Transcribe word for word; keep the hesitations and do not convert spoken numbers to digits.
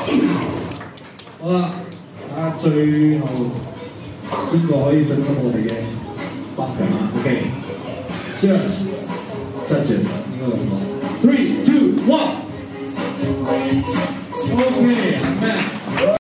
好啦，睇下最後邊個可以進入我哋嘅八強啊 ？OK，Cheers，Judges 應該咁講。Three, two, one。OK，man。